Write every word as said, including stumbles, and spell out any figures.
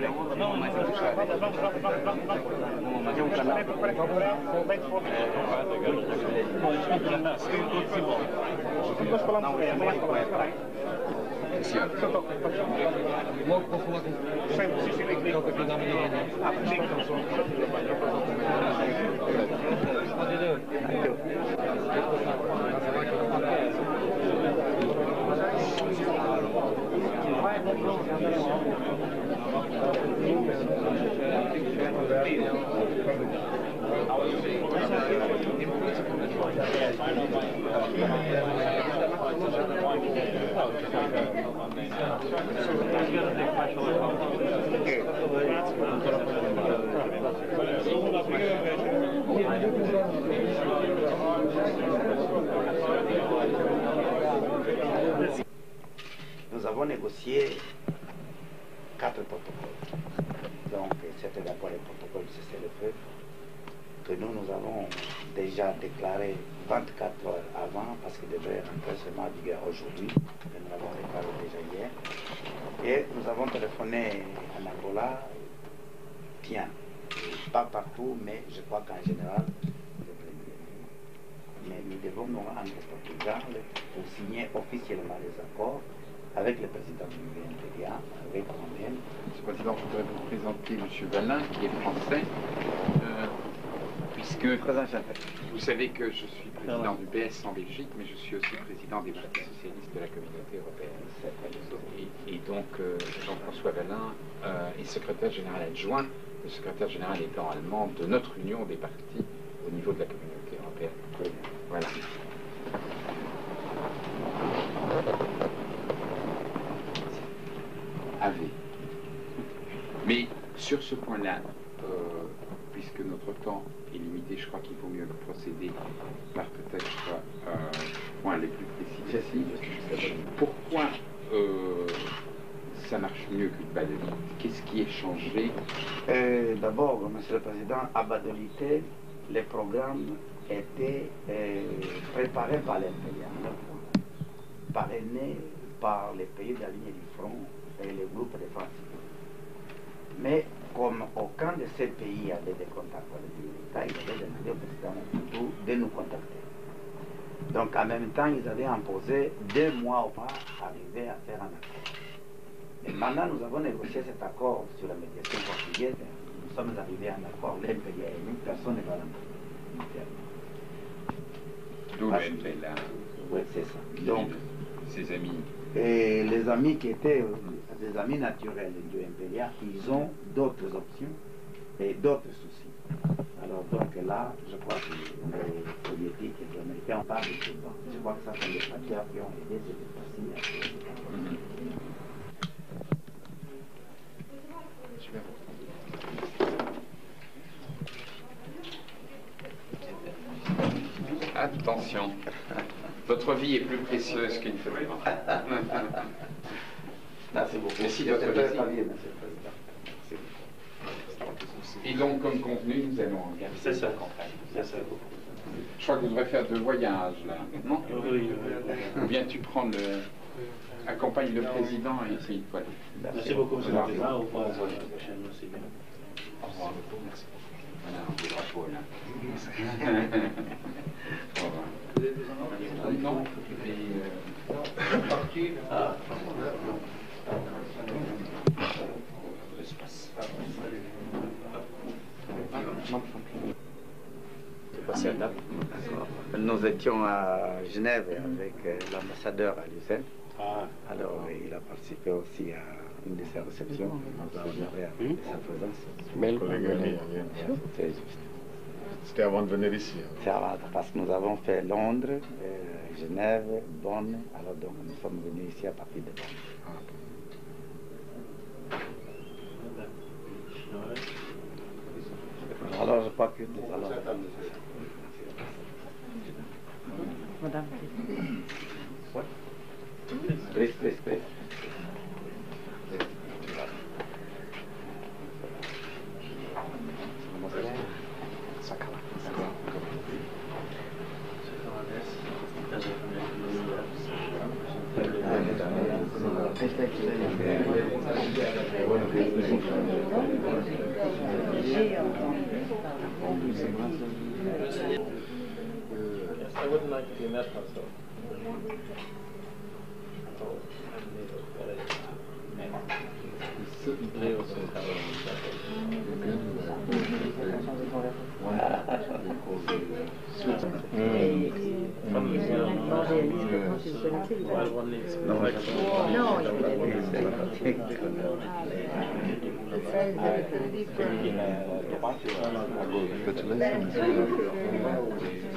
Vamos mais afastado. Vamos mais afastado. Não, é mais correto. Senhor. Logo para falar com o capitão da manhã. Nous avons négocié quatre protocoles. Donc, c'était d'abord le protocole du cessez-le-feu que nous, nous avons déjà déclaré vingt-quatre heures avant parce qu'il devait rentrer seulement en vigueur aujourd'hui. Mais nous l'avons déclaré déjà hier. Et nous avons téléphoné en Angola, tiens, pas partout, mais je crois qu'en général, mais nous devons nous rendre au Portugal pour signer officiellement les accords avec le président du N P D A, avec moi-même. Monsieur le Président, je voudrais vous présenter M. Valin, qui est français, euh, puisque vous savez que je suis président du P S en Belgique, mais je suis aussi président des partis socialistes de la communauté européenne. Et, et donc, euh, Jean-François Valin euh, est secrétaire général adjoint, le secrétaire général étant allemand de notre union des partis au niveau de la communauté européenne. Voilà. Avait. Mais sur ce point-là, euh, puisque notre temps est limité, je crois qu'il vaut mieux procéder par peut-être euh, points les plus précis. Pourquoi euh, ça marche mieux que Badolite? Qu'est-ce qui est changé? euh, D'abord, Monsieur le Président, à Badolite, les programmes étaient euh, préparés par les pays, parrainés par les pays de la ligne du front et les groupes de France. Mais comme aucun de ces pays avait des contacts avec l'État, ils avaient demandé au président Mobutu de nous contacter. Donc en même temps, ils avaient imposé deux mois au moins arriver à faire un accord. Et maintenant, nous avons négocié cet accord sur la médiation portugaise. Nous sommes arrivés à un accord, l'M P D A et nous, personne ne va l'emporter. D'où le M P L A. Oui, c'est ça. Donc, ses amis. Et les amis qui étaient des amis naturels du M P D A, ils ont d'autres options et d'autres soucis. Alors donc là, je crois que les soviétiques et les Américains ont pas de ce banc. Je crois que ça sont des facteurs qui ont aidé ces démocraties. Attention, votre vie est plus précieuse qu'une feuille. Merci beaucoup. Merci de votre visite. Et donc, comme convenu, nous allons organiser ça. la campagne. Je crois que vous devrez faire deux voyages, là. Non? Ou bien tu prends le... accompagne le président et puis voilà. Merci beaucoup, monsieur le Président. Au revoir. Au revoir. Merci. Voilà, un beau drapeau, là. Au revoir. Non, mais... Euh... Ah. L'espace. C'est passé à date. Nous étions à Genève avec l'ambassadeur à l'U N. Ah. Alors il a participé aussi à une de ses réceptions. Nous avons honoré avec sa présence. Belle C'est juste. C'était avant de venir ici. C'est avant, parce que nous avons fait Londres, euh, Genève, Bonn. Alors donc nous sommes venus ici à partir de Bonn. Ah. Alors je crois que nous allons... Madame. What? Please, please, please. Yes, I wouldn't like to be in that house though. They also have Non,